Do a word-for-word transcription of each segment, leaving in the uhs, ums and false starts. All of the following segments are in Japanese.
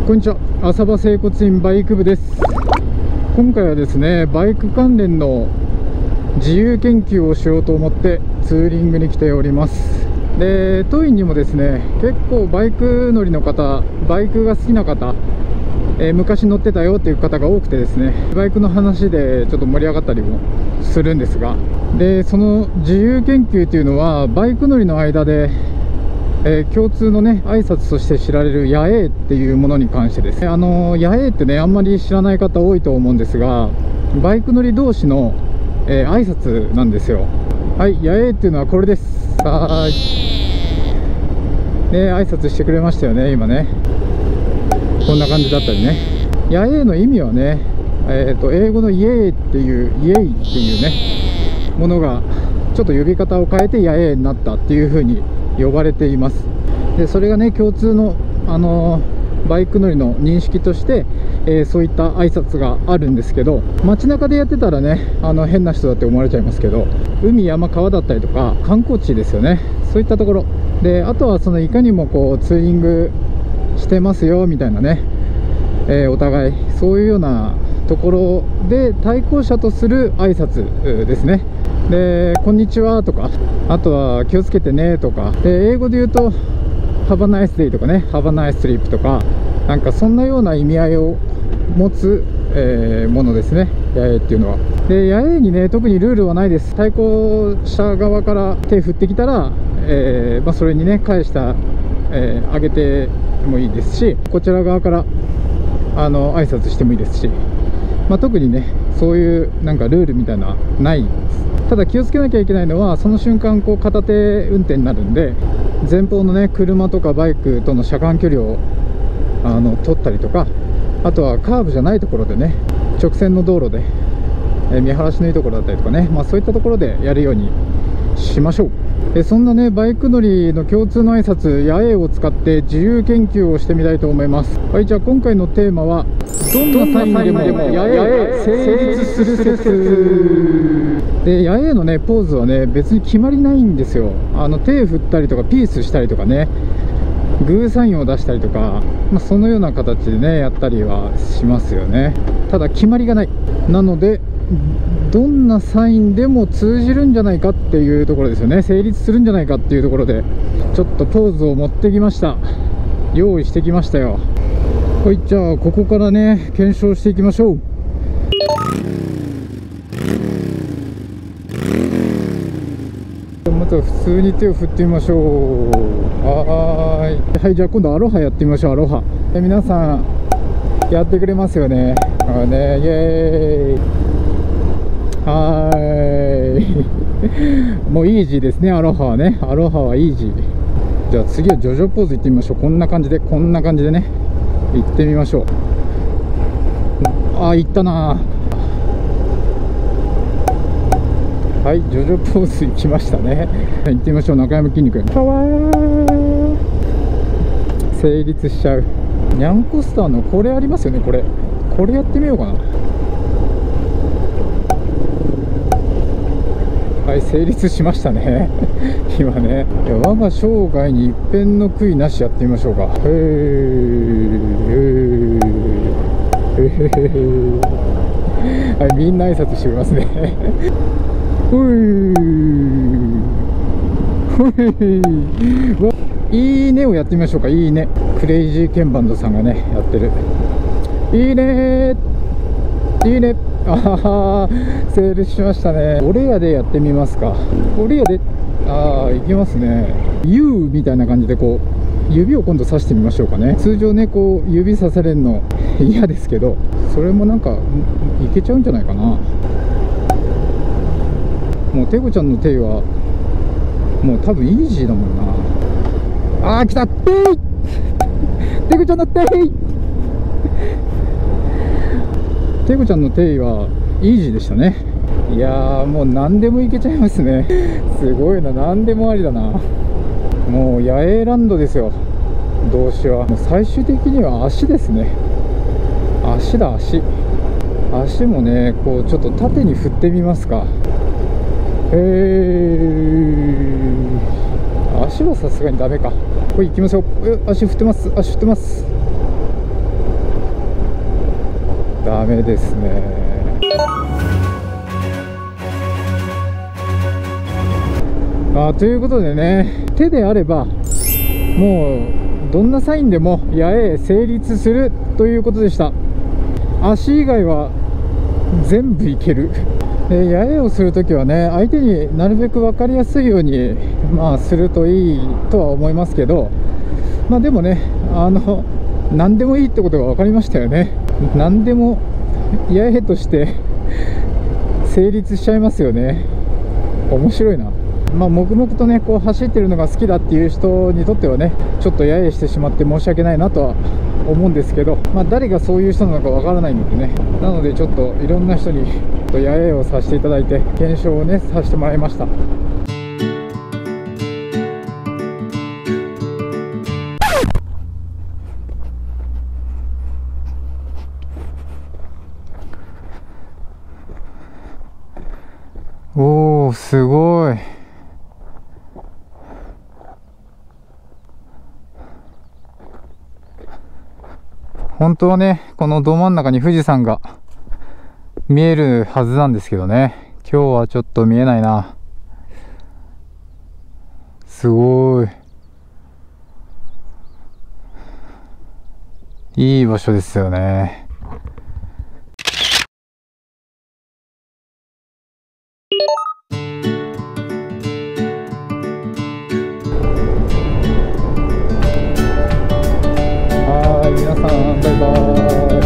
こんにちは、浅場整骨院バイク部です。今回はですね、バイク関連の自由研究をしようと思ってツーリングに来ております。で、当院にもですね、結構バイク乗りの方、バイクが好きな方、えー、昔乗ってたよっていう方が多くてですね、バイクの話でちょっと盛り上がったりもするんですが、でその自由研究というのはバイク乗りの間でえー、共通のね挨拶として知られる野営っていうものに関してです。あのー、野営ってねあんまり知らない方多いと思うんですが、バイク乗り同士の、えー、挨拶なんですよ。はい、野営っていうのはこれです。はーいね、挨拶してくれましたよね今ね。こんな感じだったりね。野営の意味はね、えー、と英語のイエーっていうイエイっていうねものがちょっと呼び方を変えて野営になったっていう風に呼ばれています。でそれがね共通の、あのー、バイク乗りの認識として、えー、そういった挨拶があるんですけど、街中でやってたらねあの変な人だって思われちゃいますけど、海山川だったりとか観光地ですよね、そういったところで、あとはそのいかにもこうツーリングしてますよみたいなね、えー、お互いそういうようなところで対向車とする挨拶ですね。でこんにちはとか、あとは気をつけてねとかで、英語で言うとハバナイスデイとかね、ハバナイストリップとか、なんかそんなような意味合いを持つ、えー、ものですね、野営っていうのは。で野営にね特にルールはないです。対向車側から手振ってきたら、えーまあ、それにね返した、えー、上げてもいいですし、こちら側からあの挨拶してもいいですし、まあ、特にねそういうなんかルールみたいなないです。ただ気をつけなきゃいけないのは、その瞬間こう片手運転になるんで、前方のね車とかバイクとの車間距離をあの取ったりとか、あとはカーブじゃないところでね、直線の道路で、え見晴らしのいいところだったりとかね、まあ、そういったところでやるようにしましょう。えそんなねバイク乗りの共通の挨拶野営を使って自由研究をしてみたいと思います。はい、じゃあ今回のテーマはどんなサインでも野営成立する説で、野営のねポーズはね別に決まりないんですよ。あの手振ったりとかピースしたりとかね、グーサインを出したりとか、まあ、そのような形でねやったりはしますよね。ただ決まりがない。なのでどんなサインでも通じるんじゃないかっていうところですよね。成立するんじゃないかっていうところでちょっとポーズを持ってきました。用意してきましたよ。はい、じゃあここからね検証していきましょう。まずは普通に手を振ってみましょう。はーい、はい、じゃあ今度アロハやってみましょう。アロハで皆さんやってくれますよね。あね、イエーイ。はーいもうイージーですね、アロハはね。アロハはイージー。じゃあ次はジョジョポーズいってみましょう。こんな感じでこんな感じでね行ってみましょう。あー、行ったな。はい、ジョジョポーズ行きましたね。行ってみましょう。中山きんに君かわー成立しちゃう。ニャンコスターのこれありますよね。これこれやってみようかな。はい、成立しましたね今ね。いや我が生涯に一片の悔いなしやってみましょうか。へーへーへーはい、みんな挨拶してくれますねほいいいねをやってみましょうか。いいね。クレイジーケンバンドさんがねやってるいいねいいね。あはー成立しましたね。オレアでやってみますか。オレアでああいきますね。 U みたいな感じでこう指を今度さしてみましょうかね。通常ねこう指さされるの嫌ですけど、それもなんかいけちゃうんじゃないかな。もうテコちゃんの手はもう多分イージーだもんな。あー来たテイテコちゃんのテイテコちゃんのテイはイージーでしたね。いやーもう何でもいけちゃいますねすごいな、何でもありだな。もう野営ランドですよ。動詞はもう最終的には足ですね。足だ足足もねこうちょっと縦に振ってみますか。へー足はさすがにダメか。これ行きましょう。え足振ってます、足振ってます。 ダメですね。あということでね、手であればもうどんなサインでも野営成立するということでした。足以外は全部いける。で野営をするときはね、相手になるべく分かりやすいように、まあ、するといいとは思いますけど、まあでもね、あの何でもいいってことが分かりましたよね。何でも野営として成立しちゃいますよね。面白いな。まあ、黙々とねこう走ってるのが好きだっていう人にとってはね、ちょっと揶揄してしまって申し訳ないなとは思うんですけど、まあ、誰がそういう人なのかわからないのでね、なのでちょっといろんな人に揶揄をさせていただいて、検証をねさせてもらいました。おー、すごい。本当はね、このど真ん中に富士山が見えるはずなんですけどね、今日はちょっと見えないな。すごいいい場所ですよね。皆さんバイバー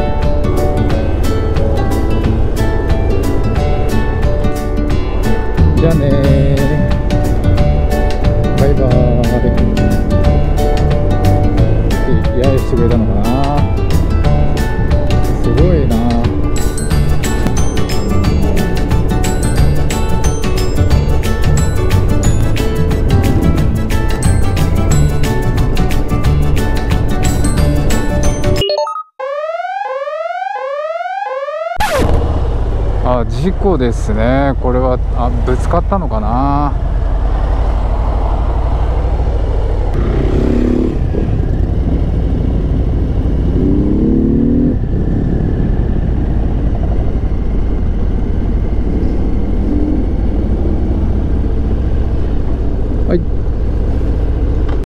イ。じゃあねー、バイバーイ。揶揄してくれたのかな。すごいな。あ、事故ですね。これはあぶつかったのかな。